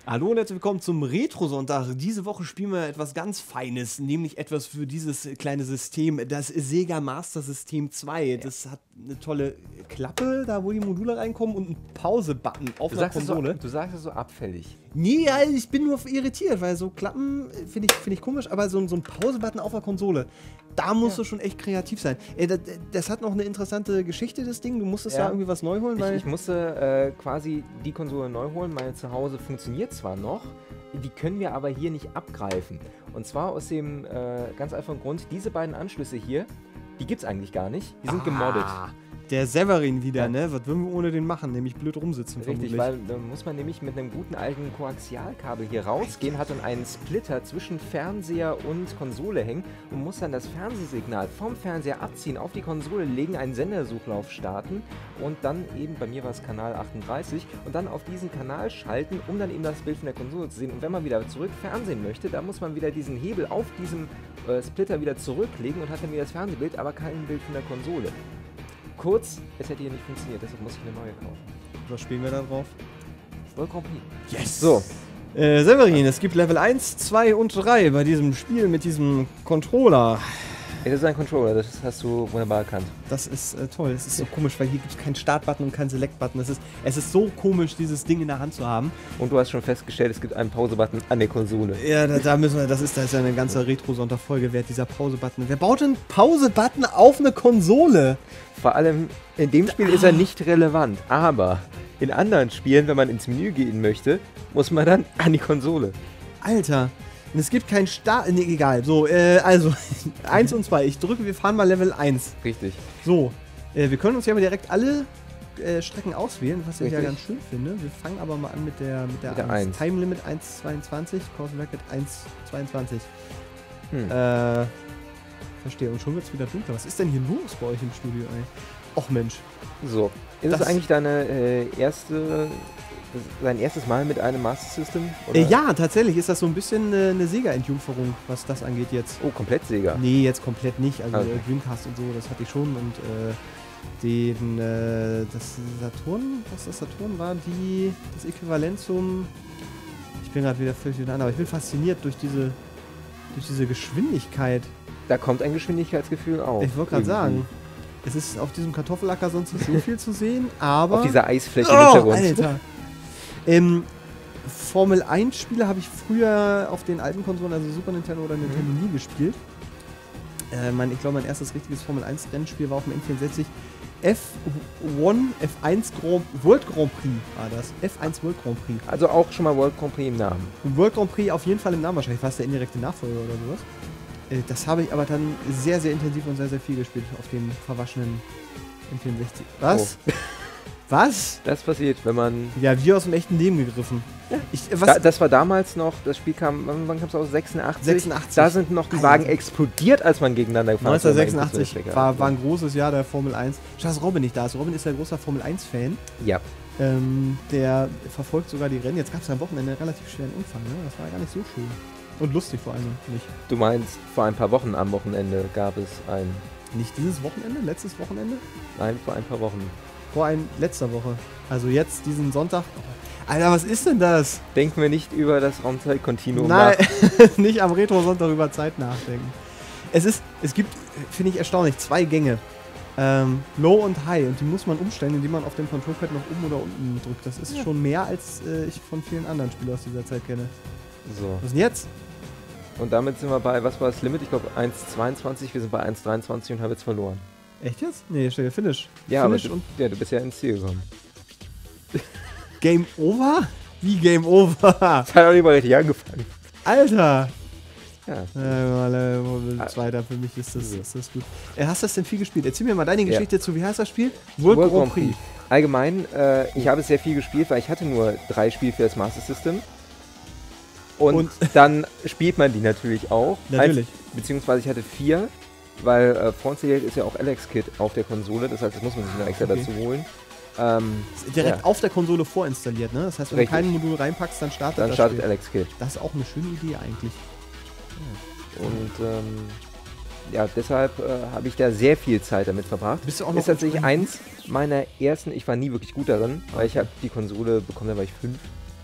Hallo und herzlich willkommen zum Retro-Sonntag. Diese Woche spielen wir etwas ganz Feines, nämlich etwas für dieses kleine System, das Sega Master System 2. Das hat eine tolle Klappe, da wo die Module reinkommen, und einen Pause-Button auf der Konsole. Du sagst es so abfällig. Nee, ja, ich bin nur irritiert, weil so Klappen finde ich komisch, aber so ein Pause-Button auf der Konsole, da musst du schon echt kreativ sein. Das hat noch eine interessante Geschichte, das Ding. Du musstest da irgendwie was neu holen, weil ich musste quasi die Konsole neu holen. Meine zu Hause funktioniert zwar noch, die können wir aber hier nicht abgreifen. Und zwar aus dem ganz einfachen Grund, diese beiden Anschlüsse hier, die gibt es eigentlich gar nicht. Die sind gemoddet. Der Severin wieder, ne? Was würden wir ohne den machen? Nämlich blöd rumsitzen, Richtig, vermutlich. weil da muss man nämlich mit einem guten alten Koaxialkabel hier rausgehen, hat dann einen Splitter zwischen Fernseher und Konsole hängen und muss dann das Fernsehsignal vom Fernseher abziehen, auf die Konsole legen, einen Sendersuchlauf starten und dann eben, bei mir war es Kanal 38, und dann auf diesen Kanal schalten, um dann eben das Bild von der Konsole zu sehen. Und wenn man wieder zurück Fernsehen möchte, dann muss man wieder diesen Hebel auf diesem Splitter wieder zurücklegen und hat dann wieder das Fernsehbild, aber kein Bild von der Konsole. Kurz, es hätte hier nicht funktioniert, deshalb muss ich eine neue kaufen. Was spielen wir da drauf? World Grand Prix. Yes! So. Severin, es gibt Level 1, 2 und 3 bei diesem Spiel mit diesem Controller. Das ist ein Controller, das hast du wunderbar erkannt. Das ist toll. Es ist so komisch, weil hier gibt es keinen Start-Button und keinen Select-Button. Es ist so komisch, dieses Ding in der Hand zu haben. Und du hast schon festgestellt, es gibt einen Pause-Button an der Konsole. Ja, da müssen wir, das ist ja eine ganze Retro-Sonntag-Folge wert, dieser Pause-Button. Wer baut einen Pause-Button auf eine Konsole? Vor allem in dem Spiel ist er nicht relevant, aber in anderen Spielen, wenn man ins Menü gehen möchte, muss man dann an die Konsole. Alter. Und es gibt keinen Start. Nee, egal. So, also, 1 und 2. Ich drücke, wir fahren mal Level 1. Richtig. So, wir können uns ja mal direkt alle Strecken auswählen, was ich ja ganz schön finde. Wir fangen aber mal an mit der 1. Time Limit 1,22, Course Record 1,22. Verstehe. Und schon wird es wieder dunkler. Was ist denn hier los bei euch im Studio, ey? Och Mensch. So, ist das eigentlich dein erstes Mal mit einem Master System? Oder? Ja, tatsächlich ist das so ein bisschen eine Sega-Entjungferung, was das angeht jetzt. Oh, komplett Sega? Nee, jetzt komplett nicht. Also okay. Dreamcast und so, das hatte ich schon. Und das Saturn war das Äquivalent zum... Ich bin gerade wieder völlig durcheinander, aber ich bin fasziniert durch diese Geschwindigkeit. Da kommt ein Geschwindigkeitsgefühl auf. Ich wollte gerade sagen, es ist auf diesem Kartoffelacker sonst nicht so viel zu sehen, aber... Auf dieser Eisfläche im Hintergrund. Alter! Formel 1 Spiele habe ich früher auf den alten Konsolen, also Super Nintendo oder Nintendo, nie gespielt. Ich glaube, mein erstes richtiges Formel 1 Rennspiel war auf dem N64. F1 World Grand Prix war das. F1 World Grand Prix. Also auch schon mal World Grand Prix im Namen. World Grand Prix auf jeden Fall im Namen, wahrscheinlich war es der indirekte Nachfolger oder sowas. Das habe ich aber dann sehr, sehr intensiv und sehr, sehr viel gespielt auf dem verwaschenen N64. Was? Oh. Was? Das passiert, wenn man... Ja, wie aus dem echten Leben gegriffen. Ja. Das war damals noch, das Spiel kam, wann kam es aus? 86? 86. Da sind noch die Wagen explodiert, als man gegeneinander gefahren ist. 1986 war ein großes Jahr der Formel 1. Schade, dass Robin nicht da ist. Robin ist ja großer Formel 1-Fan. Ja. Der verfolgt sogar die Rennen. Jetzt gab es am Wochenende einen relativ schweren Unfall. Ne? Das war gar nicht so schön. Und lustig vor allem nicht. Du meinst, vor ein paar Wochen am Wochenende gab es ein... Nicht dieses Wochenende? Letztes Wochenende? Nein, vor ein paar Wochen. Letzter Woche. Also jetzt, diesen Sonntag. Alter, was ist denn das? Denken wir nicht über das Raumzeit-Kontinuum nach. Nein, nicht am Retro-Sonntag über Zeit nachdenken. Es gibt, finde ich erstaunlich, 2 Gänge. Low und High. Und die muss man umstellen, indem man auf dem Control-Pad nach oben oder unten drückt. Das ist schon mehr, als ich von vielen anderen Spielen aus dieser Zeit kenne. So. Was ist denn jetzt? Und damit sind wir bei, was war das Limit? Ich glaube 1,22. Wir sind bei 1,23 und haben jetzt verloren. Echt jetzt? Nee, steht ja Finish. Ja, Finish aber du bist ja ins Ziel gekommen. Game over? Wie Game over? Das hat auch nicht mal richtig angefangen. Alter! Ja. Zweiter, für mich ist das gut. Hast du das denn viel gespielt? Erzähl mir mal deine Geschichte zu, wie heißt das Spiel? World Grand Prix. Allgemein, ich habe es sehr viel gespielt, weil ich hatte nur 3 Spiele für das Master System. Und dann spielt man die natürlich auch. Natürlich. Beziehungsweise ich hatte 4, weil vorinstalliert ist ja auch Alex Kit auf der Konsole, das heißt, das muss man sich noch extra dazu holen. Direkt auf der Konsole vorinstalliert, ne? Das heißt, wenn du kein Modul reinpackst, dann startet das Spiel. Alex Kit. Das ist auch eine schöne Idee eigentlich. Ja. Und deshalb habe ich da sehr viel Zeit damit verbracht. Bist du auch noch ist tatsächlich eins meiner ersten, ich war nie wirklich gut darin, weil ich habe die Konsole bekommen, da war ich 5.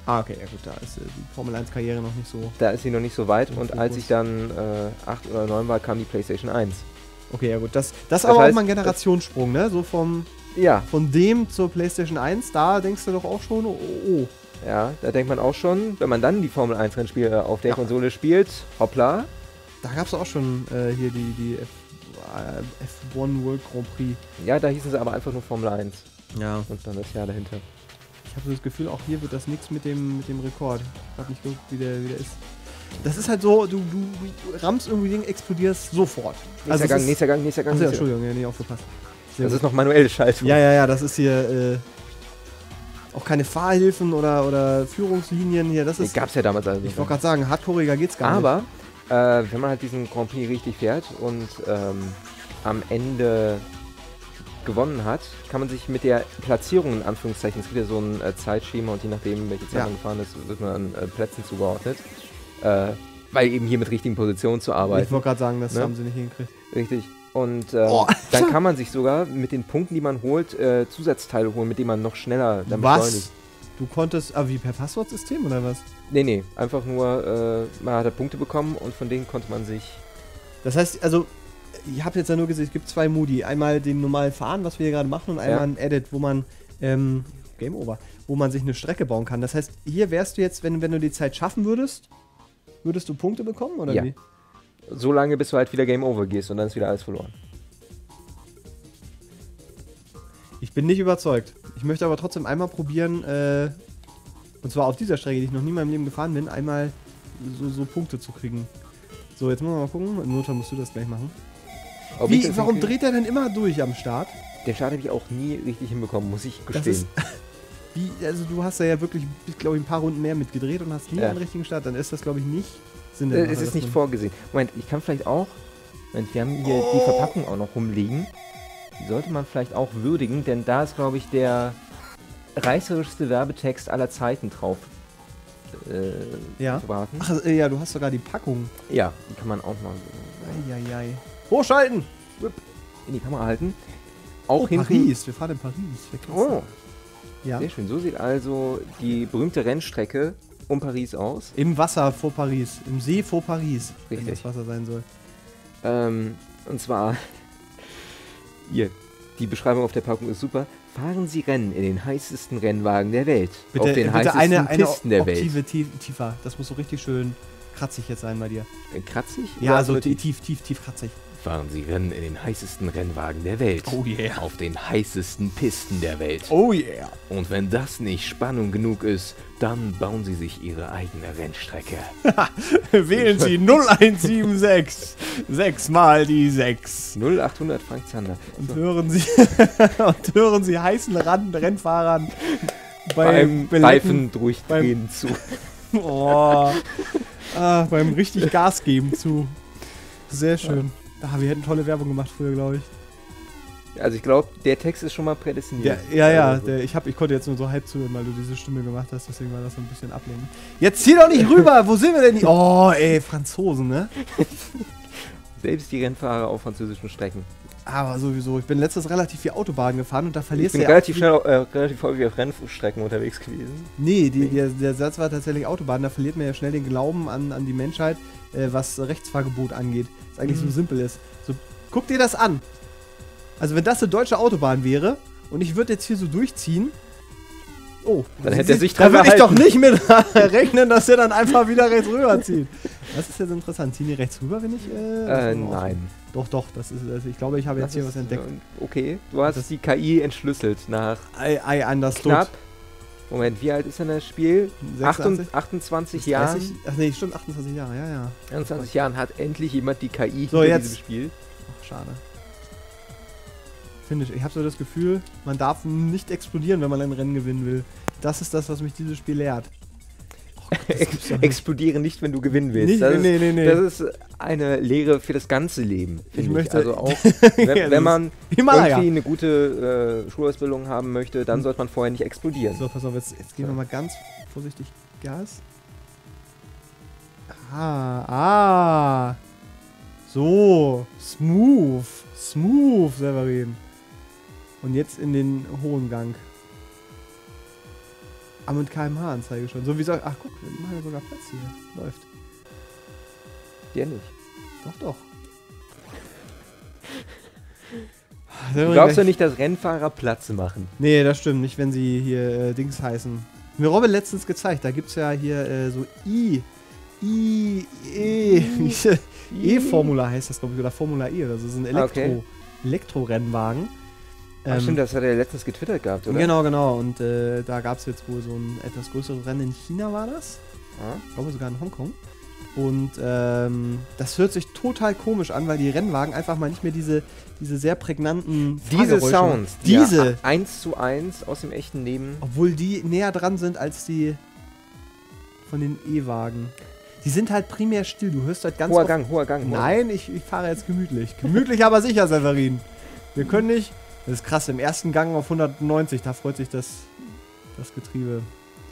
Ah, okay, ja gut, da ist die Formel 1 Karriere noch nicht so. Da ist sie noch nicht so weit. Im Und Fokus. als ich dann 8 oder 9 war, kam die PlayStation 1. Okay, ja gut, das ist aber auch heißt, mal ein Generationssprung, ne? So von dem zur PlayStation 1, da denkst du doch auch schon, oh. Ja, da denkt man auch schon, wenn man dann die Formel 1 Rennspiele auf der Konsole spielt, hoppla. Da gab es auch schon hier die F1 World Grand Prix. Ja, da hießen sie aber einfach nur Formel 1. Ja. Und dann das Jahr dahinter. Ich habe so das Gefühl, auch hier wird das nichts mit dem Rekord. Ich habe nicht geguckt, wie der ist. Das ist halt so, du rammst irgendwie Ding, explodierst sofort. Nächster Gang. Achso, Entschuldigung, ja, nee, aufgepasst. Das ist noch manuelle Schaltung. Ja, das ist hier auch keine Fahrhilfen oder Führungslinien hier. Das ist. Gab's ja damals also. Ich wollte gerade sagen, hardcoreiger geht's gar nicht. Aber wenn man halt diesen Grand Prix richtig fährt und am Ende gewonnen hat, kann man sich mit der Platzierung in Anführungszeichen, es gibt ja so ein Zeitschema und je nachdem, welche Zeit man gefahren ist, wird man an Plätzen zugeordnet. Weil eben hier mit richtigen Positionen zu arbeiten. Ich wollte gerade sagen, das haben sie nicht hingekriegt. Richtig. Und dann kann man sich sogar mit den Punkten, die man holt, Zusatzteile holen, mit denen man noch schneller damit beschleunigt. Du konntest, wie per Passwortsystem oder was? Nee, einfach nur, man hat Punkte bekommen und von denen konnte man sich... Das heißt, also, ich habe jetzt ja nur gesehen, es gibt zwei Modi. Einmal den normalen Fahren, was wir hier gerade machen, und einmal ein Edit, wo man, Game Over, wo man sich eine Strecke bauen kann. Das heißt, hier wärst du jetzt, wenn du die Zeit schaffen würdest du Punkte bekommen, oder wie? So lange, bis du halt wieder Game Over gehst und dann ist wieder alles verloren. Ich bin nicht überzeugt. Ich möchte aber trotzdem einmal probieren, und zwar auf dieser Strecke, die ich noch nie in meinem Leben gefahren bin, einmal so Punkte zu kriegen. So, jetzt müssen wir mal gucken. Im Notfall musst du das gleich machen. Warum dreht er denn immer durch am Start? Den Start habe ich auch nie richtig hinbekommen, muss ich gestehen. Also du hast da ja wirklich, glaube ich, ein paar Runden mehr mitgedreht und hast nie einen richtigen Start. Dann ist das, glaube ich, nicht Sinn. Es ist nicht vorgesehen. Moment, ich kann vielleicht auch... Moment, wir haben hier die Verpackung auch noch rumliegen. Die sollte man vielleicht auch würdigen, denn da ist, glaube ich, der reißerischste Werbetext aller Zeiten drauf. Zu warten. Ach, ja, du hast sogar die Packung. Ja, die kann man auch mal so... Eieiei. Hochschalten! In die Kamera halten. Auch hinten... Paris, wir fahren in Paris. Oh, ja. Sehr schön. So sieht also die berühmte Rennstrecke um Paris aus. Im Wasser vor Paris. Im See vor Paris. Richtig. Wenn das Wasser sein soll. Und zwar... Hier, die Beschreibung auf der Packung ist super. Fahren Sie Rennen in den heißesten Rennwagen der Welt. Bitte, auf den heißesten eine Pisten der Oktive Welt. tiefer. Das muss so richtig schön kratzig jetzt sein bei dir. Kratzig? Ja, so tief kratzig. Fahren Sie Rennen in den heißesten Rennwagen der Welt. Oh yeah. Auf den heißesten Pisten der Welt. Oh yeah. Und wenn das nicht Spannung genug ist, dann bauen Sie sich Ihre eigene Rennstrecke. Wählen Sie 0176. 6 mal die 6. 0800 Frank Zander. Und hören Sie heißen Rennfahrern beim Reifen durchdrehen zu. Beim richtig Gas geben zu. Sehr schön. Wir hätten tolle Werbung gemacht früher, glaube ich. Also ich glaube, der Text ist schon mal prädestiniert. Ich konnte jetzt nur so halb zuhören, weil du diese Stimme gemacht hast, deswegen war das so ein bisschen ablenkend. Jetzt zieh doch nicht rüber! Wo sind wir denn hier? Oh, ey, Franzosen, ne? Selbst die Rennfahrer auf französischen Strecken. Aber sowieso. Ich bin letztens relativ viel Autobahn gefahren und da verlierst du ja... Ich bin relativ häufig auf Rennstrecken unterwegs gewesen. Nee, der Satz war tatsächlich Autobahn. Da verliert man ja schnell den Glauben an die Menschheit, was Rechtsfahrgebot angeht. Was eigentlich so simpel ist. So, guck dir das an. Also wenn das eine deutsche Autobahn wäre und ich würde jetzt hier so durchziehen... Oh, dann hätte er sich dran gehalten. Da würde ich doch nicht mit rechnen, dass er dann einfach wieder rechts rüber zieht. Das ist jetzt interessant. Ziehen die rechts rüber, wenn ich... nein. Doch, das ist... Also ich glaube, ich habe jetzt hier was entdeckt. Okay, du hast die KI entschlüsselt nach knapp... Moment, wie alt ist denn das Spiel? 28 Jahren? Ach nee, stimmt, 28 Jahre, ja. 21 Jahren hat endlich jemand die KI so, hinter diesem Spiel. Ach, schade. Ich habe so das Gefühl, man darf nicht explodieren, wenn man ein Rennen gewinnen will. Das ist das, was mich dieses Spiel lehrt. Explodiere nicht, wenn du gewinnen willst. Nee. Das ist eine Lehre für das ganze Leben. Ich möchte also auch, wenn man irgendwie eine gute Schulausbildung haben möchte, dann sollte man vorher nicht explodieren. So, pass auf, jetzt geben wir mal ganz vorsichtig Gas. So, smooth, Severin. Und jetzt in den hohen Gang. Ah, mit kmh-Anzeige schon. So wie soll. Ach guck, wir machen ja sogar Platz hier. Läuft. Der nicht. Doch. Du glaubst doch nicht, dass Rennfahrer Platz machen. Nee, das stimmt nicht, wenn sie hier Dings heißen. Mir Robin letztens gezeigt, da gibt's ja hier so E-Formula heißt das, glaube ich, oder Formula E oder so. Das ist ein Elektrorennwagen. Ach stimmt, das hat er letztens getwittert gehabt, oder? Genau. Und da gab es jetzt wohl so ein etwas größeres Rennen in China, war das? Ich glaube sogar in Hongkong. Und das hört sich total komisch an, weil die Rennwagen einfach mal nicht mehr diese sehr prägnanten Sounds, diese 1:1 aus dem echten Leben. Obwohl die näher dran sind als die von den E-Wagen. Die sind halt primär still. Du hörst halt ganz hoher Gang. Nein, ich fahre jetzt gemütlich. Gemütlich, aber sicher, Severin. Wir können nicht. Das ist krass, im ersten Gang auf 190, da freut sich das Getriebe.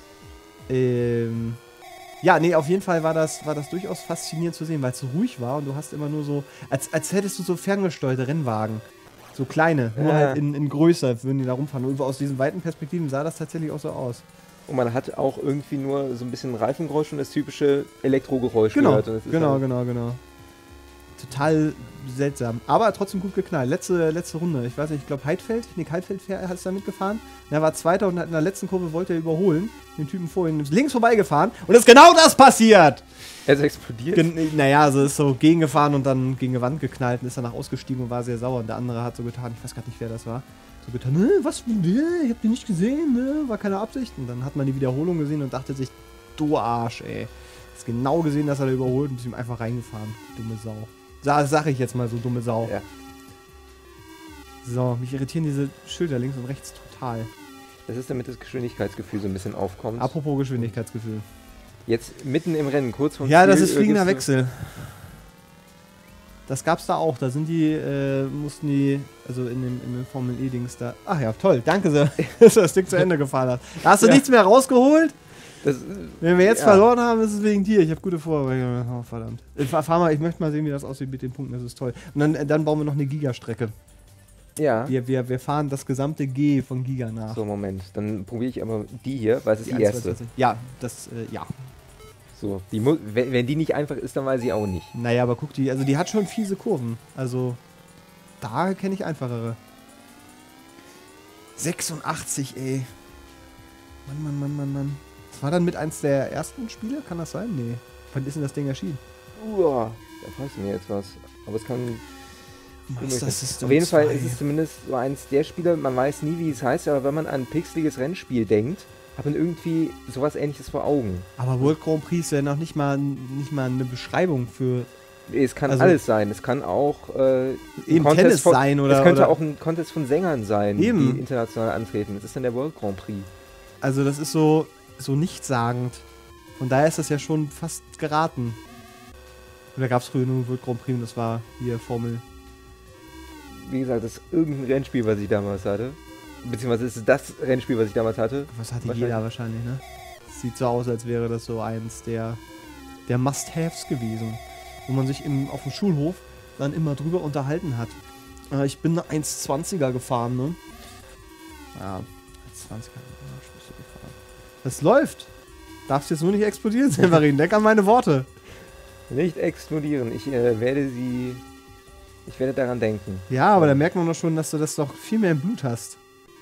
Ja, nee, auf jeden Fall war das durchaus faszinierend zu sehen, weil es so ruhig war und du hast immer nur so, als hättest du so ferngesteuerte Rennwagen. So kleine, nur halt in größer würden die da rumfahren. Und aus diesen weiten Perspektiven sah das tatsächlich auch so aus. Und man hat auch irgendwie nur so ein bisschen Reifengeräusch und das typische Elektrogeräusch gehört. Und Genau. Total seltsam. Aber trotzdem gut geknallt. Letzte Runde. Ich weiß nicht, ich glaube Heidfeld hat es da mitgefahren. Er war Zweiter und in der letzten Kurve wollte er überholen. Den Typen vorhin ist links vorbeigefahren. Und ist genau das passiert! Er ist explodiert? Naja, also ist so gegengefahren und dann gegen die Wand geknallt und ist danach ausgestiegen und war sehr sauer. Und der andere hat so getan, ich weiß gar nicht, wer das war, so getan, was, ich hab die nicht gesehen, war keine Absicht. Und dann hat man die Wiederholung gesehen und dachte sich, du Arsch, ey. Hast genau gesehen, dass er da überholt und ist ihm einfach reingefahren. Dumme Sau. Sag ich jetzt mal so, dumme Sau. Ja. So, mich irritieren diese Schilder links und rechts total. Das ist, damit das Geschwindigkeitsgefühl so ein bisschen aufkommt. Apropos Geschwindigkeitsgefühl. Jetzt mitten im Rennen, kurz vor Ja, das ist fliegender Wechsel. Das gab's da auch. Da sind mussten die, also in dem Formel-E-Dings da. Ach ja, toll, danke sehr, dass du das Ding zu Ende gefahren hast. Da hast du nichts mehr rausgeholt? Wenn wir jetzt verloren haben, ist es wegen dir. Ich habe gute Vorbereitung. Oh, verdammt. Fahr mal, ich möchte mal sehen, wie das aussieht mit den Punkten. Das ist toll. Und dann bauen wir noch eine Gigastrecke. Ja. Wir fahren das gesamte G von Giga nach. So, Moment. Dann probiere ich aber die hier, weil es ist die erste. Ja, ja. So, wenn die nicht einfach ist, dann weiß ich auch nicht. Naja, aber guck, die hat schon fiese Kurven. Also, da kenne ich einfachere. 86, ey. Mann. Das war dann mit eins der ersten Spiele? Kann das sein? Nee. Wann ist denn das Ding erschienen? Da fragst du mir jetzt was. Aber es kann... Auf jeden Fall ist es zumindest so eins der Spiele, man weiß nie, wie es heißt, aber wenn man an ein pixeliges Rennspiel denkt, hat man irgendwie sowas Ähnliches vor Augen. Aber World Grand Prix ist ja noch nicht mal eine Beschreibung für... Es kann alles sein. Es kann auch eben Tennis sein oder... Es könnte auch ein Contest von Sängern sein, eben, die international antreten. Das ist dann der World Grand Prix. Also das ist so nichtssagend. Von daher ist das ja schon fast geraten. Und da gab es früher nur World Grand Prix und das war hier Formel. Wie gesagt, das ist irgendein Rennspiel, was ich damals hatte. Beziehungsweise ist es das Rennspiel, was ich damals hatte. Was hatte jeder wahrscheinlich, ne? Sieht so aus, als wäre das so eins der Must-Haves gewesen. Wo man sich auf dem Schulhof dann immer drüber unterhalten hat. Ich bin eine 1,20er gefahren, ne? Ja, 1,20er gefahren. Das läuft. Darfst jetzt nur nicht explodieren, Severin. Denk an meine Worte. Nicht explodieren. Ich werde daran denken. Ja, aber da merkt man doch schon, dass du das doch viel mehr im Blut hast.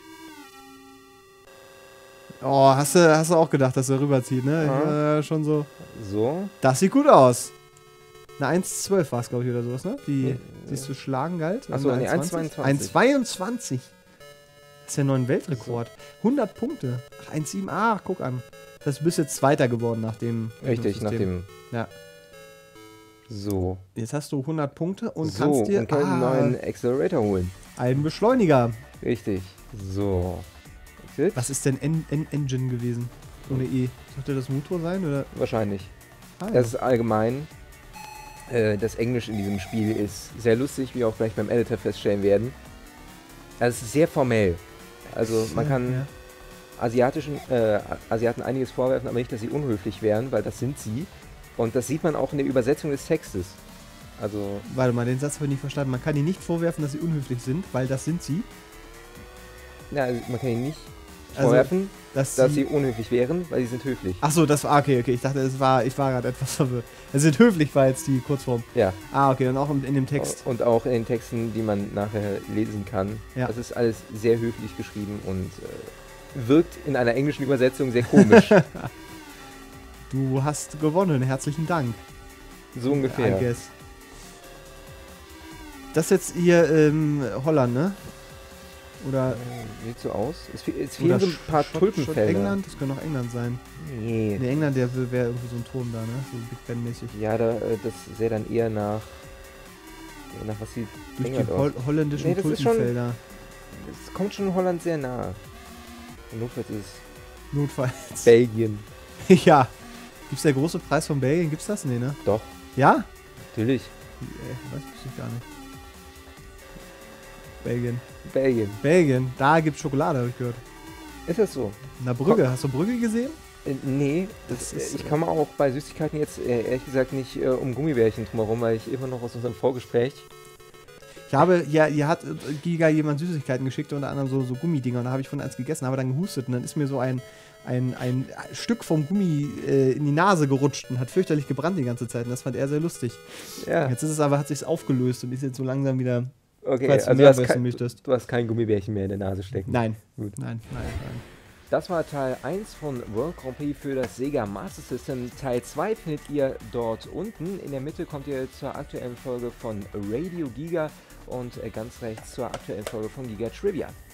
Oh, hast du auch gedacht, dass er rüberzieht, ne? Ja. Schon so. So. Das sieht gut aus. Eine 1,12 war es, glaube ich, oder sowas, ne? Die es zu schlagen galt. Achso, eine 1,22. 1,22. Das ist ja ein neuer Weltrekord. 100 Punkte. Ach, 1,7. Ach, guck an. Das heißt, du bist jetzt Zweiter geworden nach dem... Richtig, nach dem... Ja. So. Jetzt hast du 100 Punkte und kannst dir einen neuen Accelerator holen. Einen Beschleuniger. Richtig. So. Was ist denn Engine gewesen? Ohne E. Sollte das Motor sein, oder? Wahrscheinlich. Ja. Das ist allgemein. Das Englisch in diesem Spiel ist sehr lustig, wie wir auch gleich beim Editor feststellen werden. Also es ist sehr formell. Also man kann Asiaten einiges vorwerfen, aber nicht, dass sie unhöflich wären, weil das sind sie. Und das sieht man auch in der Übersetzung des Textes. Also... Warte mal, den Satz habe ich nicht verstanden. Man kann ihnen nicht vorwerfen, dass sie unhöflich sind, weil das sind sie. Ja, also man kann ihnen nicht vorwerfen, dass dass sie unhöflich wären, weil sie sind höflich. Achso, das war okay. Ich dachte, ich war gerade etwas verwirrt. Sie sind höflich, war jetzt die Kurzform. Ja. Okay, und auch in dem Text. Und auch in den Texten, die man nachher lesen kann. Ja. Das ist alles sehr höflich geschrieben und wirkt in einer englischen Übersetzung sehr komisch. Du hast gewonnen, herzlichen Dank. So ungefähr. I guess. Das ist jetzt hier Holland, ne? Oder Sieht so aus. Es fehlen so ein paar Tulpenfelder. England? Das könnte auch England sein. Nee. Ne, England, der wäre irgendwie so ein Turm da, ne? So Big Ben-mäßig. Ja, das sähe dann eher nach was sieht Durch England die aus. holländischen Nee, das ist schon- Tulpenfelder. Es kommt schon Holland sehr nah. Und notfalls ist Notfalls. Belgien. Ja. Gibt's der große Preis von Belgien? Gibt's das? Nee, ne? Doch, Ja? natürlich. Weiß ich gar nicht. Belgien. Belgien. Da gibt's Schokolade, habe ich gehört. Ist das so? Na, Brügge. Hast du Brügge gesehen? Nee, Das ist, ich komme auch bei Süßigkeiten jetzt ehrlich gesagt nicht um Gummibärchen drumherum, weil ich immer noch aus unserem Vorgespräch. Ich habe, ja, hier hat Giga jemand Süßigkeiten geschickt, unter anderem so Gummidinger. Und da habe ich von eins gegessen, habe dann gehustet. Und dann ist mir so ein Stück vom Gummi in die Nase gerutscht und hat fürchterlich gebrannt die ganze Zeit. Und das fand er sehr lustig. Ja. Jetzt ist es aber, hat sich aufgelöst und ist jetzt so langsam wieder, Okay, falls du also mehr du wissen möchtest. hast kein Gummibärchen mehr in der Nase stecken. Nein. Gut. Nein. Das war Teil 1 von World Grand Prix für das Sega Master System. Teil 2 findet ihr dort unten. In der Mitte kommt ihr zur aktuellen Folge von Radio Giga und ganz rechts zur aktuellen Folge von Giga Trivia.